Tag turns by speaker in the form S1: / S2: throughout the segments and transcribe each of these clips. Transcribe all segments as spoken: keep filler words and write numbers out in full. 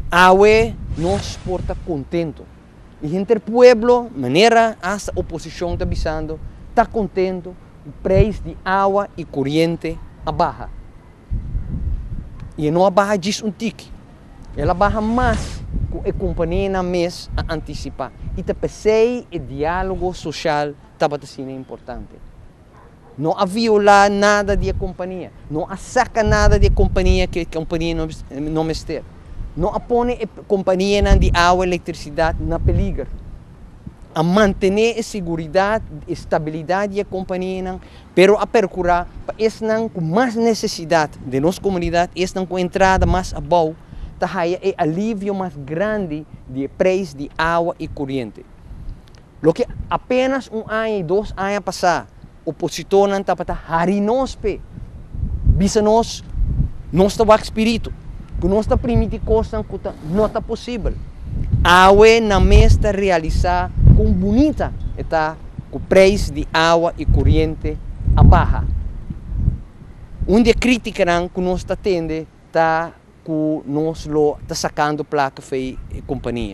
S1: Awe nos porta contento. E entre pueblo, maneira essa oposição está bisando, está contento, o preço de água e corrente abaixa. E não abaixa diz um tique. Ela abaixa mais que a companhia na mês a antecipar. E te pensei o diálogo social estava sendo importante. Não a violar nada de companhia. Não a saca nada de companhia que a companhia não, não esteja. Não a põe a companhia de água e eletricidade na peligro. A manter a segurança e estabilidade da companhia, pero a procurar para esse com mais necessidade de nossa comunidade, esse com entrada mais abaixo, tá é alívio mais grande de preço de água e corrente. Lo que apenas um ano e dois anos passar, o opositor não está para harinos pe, bisa nós, nós está o espírito, que nós está permitir coisas que não está possível. Água na mesa realizar com bonita está o preço de água e corrente abaixa. Onde a crítica que nós está tendo está que nós está sacando placa feia e companhia.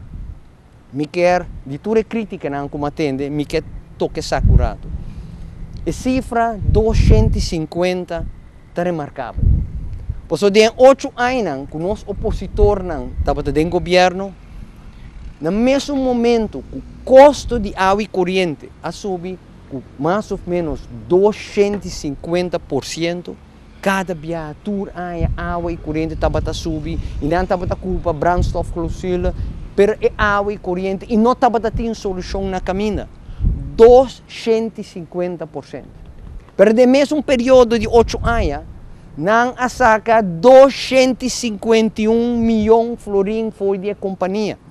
S1: Me quer, de toda a crítica que me atende, me quer toque sacurado. A cifra duzentos e cinquenta está remarcável. Por isso, de oito anos que o nosso opositor estava dentro do governo, no mesmo momento, o custo de água e corrente a subir com mais ou menos duzentos e cinquenta por cento. Cada viatura, água e corrente estava a subir, e não estava a culpa brandstof fóssil, mas é água e corrente, e não estava a ter solução na caminha. duzentos e cinquenta por cento. Mas de mesmo período de oito anos, não a saca duzentos e cinquenta e um milhões de florins foi de companhia.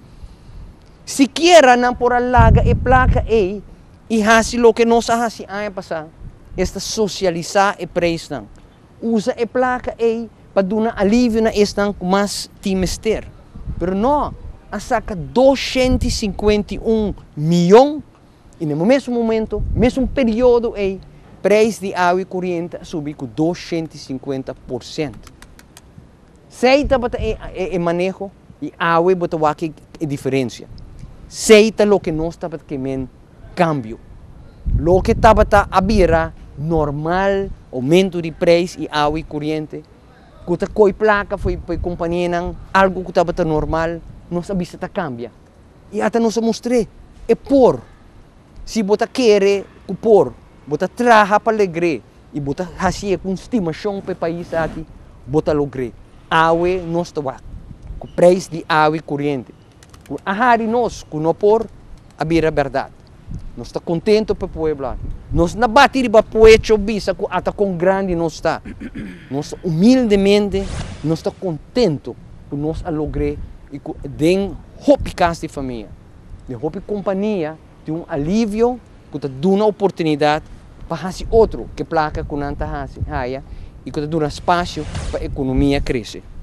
S1: Sequer não por alaga e placa aí, e assim o que nós fazemos ano passado, é socializar e preço. Usa a placa aí para dar alívio na esta mais timester. Mas não, a saca duzentos e cinquenta e um milhões e no mesmo momento, mesmo período aí, preço de água e corrente subiu com duzentos e cinquenta por cento. Seita é o manejo e água é aqui a diferença. Seita o que nós estamos querendo cambio. O que estava a virar normal, aumento de preço e água e corrente, que a coi placa foi para a companhia, algo que estava normal, nós avisa que cambia. E até nós mostrei, é por. Se você quer por, você trabalha para alegre e você faz com estimação para o país aqui, você logre. Água não está lá. O preço de água e corrente. A hari nós, com o por, a vira verdade. Nós estamos contentes para o povo. Nós não batemos para o povo, bisa, até com grande nós está. Nós humildemente, nós estamos contentes por nós lograr e den hope casa de família. De hope companhia, de um alívio, que dá uma oportunidade para fazer outro que placa com nanta haja e que dá um espaço para a economia crescer.